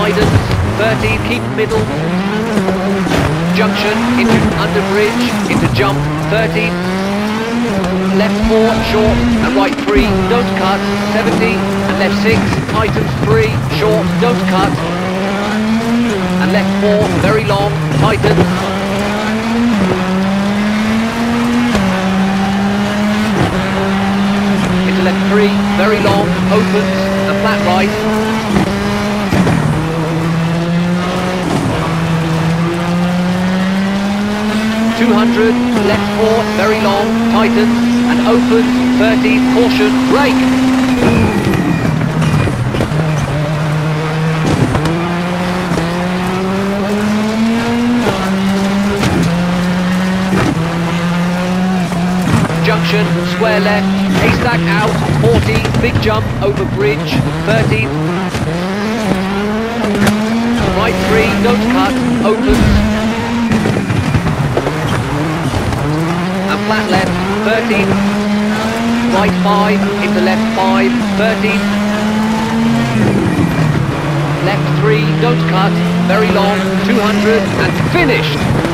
guidance, 13, keep middle, junction, into under bridge, into jump, 13, left 4, short, and right 3, don't cut, 70, and left 6, tightens 3, short, don't cut, and left 4, very long, tightens, into left 3, very long, opens, and flat right, 200, left 4, very long, tightens, and opens, 30, caution, brake! Junction, square left, haystack out, 40, big jump, over bridge, 30, right 3, don't cut, opens, and flat left, 30, right 5, into left 5, 30, left 3, don't cut, very long, 200, and finished!